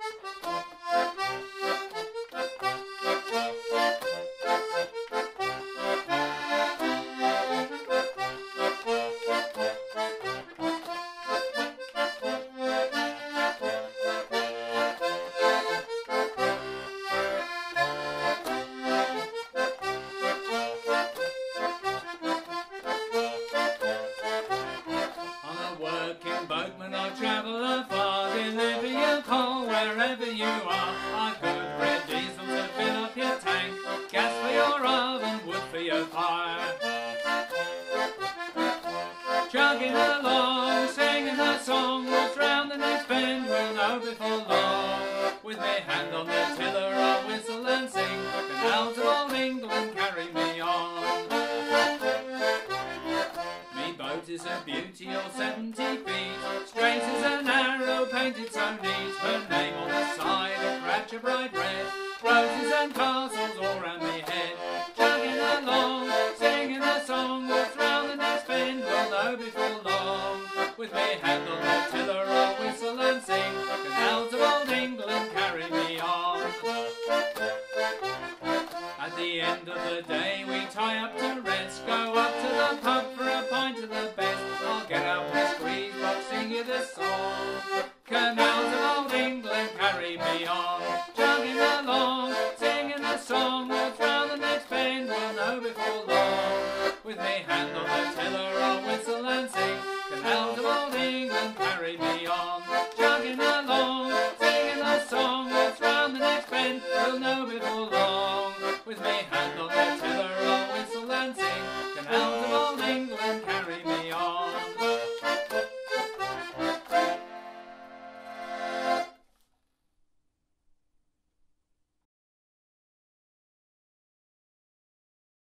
Working boatman, I travel afar, deliver your coal wherever you are. I've good red diesel to fill up your tank, gas for your oven, wood for your fire. Chugging along, singing a song, what's round the next bend we'll know before long. With me hand on the tiller, I'll whistle and sing, canals of old England carry me on. Boat is a beauty, all 70 feet, straight as an arrow, painted so neat. Her name on the side, a scratch of bright red, roses and castles all round me head. Chugging along, singing a song, what's round the next bend we'll know before long. With me hand on the tiller, I'll whistle and sing, canals of old England carry me on. At the end of the day we tie up to rest, go up to the pub for a pint of the best. I'll get out my squeeze box, sing you this song.